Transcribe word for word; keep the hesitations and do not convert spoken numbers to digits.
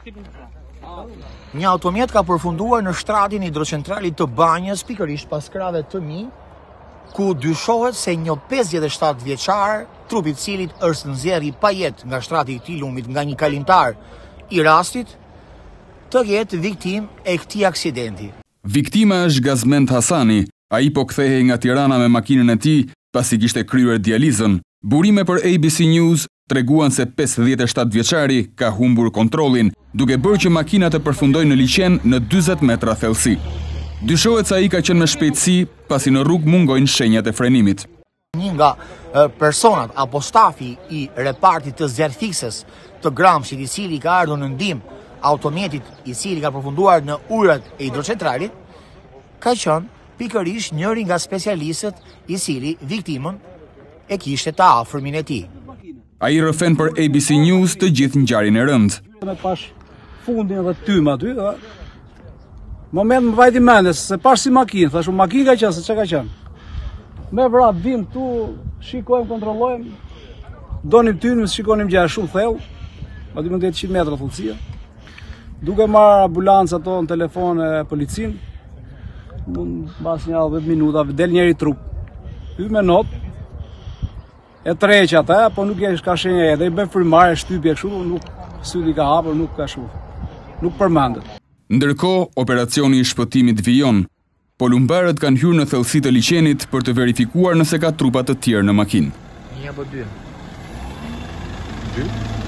Një automjet ka përfunduar në shtratin hidrocentralit të Banjës, pikërisht pas krave të mi, ku dyshohet se një pesëdhjetë e shtatë vjeçar, trupi i cilit është nxjerrë pa jetë nga shtrati i këtij lumit nga një kalimtar i rastit, të jetë viktim e këtij aksidenti. Viktima është Gazment Hasani. Ai po kthehej nga Tirana me makinën e tij pasi kishte kryer dializën. Burime për A B C News treguan se pesëdhjetë e shtatë vjeçari ka humbur kontrollin, duke bërë që makina të përfundojë në liqen në dyzet metra thellësi. Dyshohet se ai ka qenë me shpejtësi pasi në rrugë mungojnë shenjat e frenimit. Një nga personat apo stafi i repartit të zjarrfikses të Gramshit, i cili ka ardhur në ndihmë automjetit i cili ka përfunduar në ujërat e hidrocentralit, ka qenë pikërisht njëri nga specialistët i cili viktimën e kishte të afërmin e tij. Ai rrëfen për A B C News të gjithë ngjarjen e rëndë. Me pash fundin dhe tym aty, ë. Moment më vajti mendes se pash si makinë, thashë makinë ka qenë, se çka ka qenë. Me vrap vim këtu, shikojmë, kontrollojmë. Donim tynë, shikonim gjë shumë thellë, aty më njëqind metra thellësia. Duke marrë ambulancë ato në telefon e policin, mund pas një dhjetë minuta del njëri trup. Hy me not, e treq ata, po nuk e ka shenja edhe, i bën frymare, shtypje kështu, nuk syti ka hapur, nuk ka shumë, nuk përmendet. Ndërkohë, operacioni i shpëtimit vijon, po lumbarët kanë hyrë në thellësitë të liqenit për të verifikuar nëse ka trupa të tjerë në makinë. Një apo dy? Dy?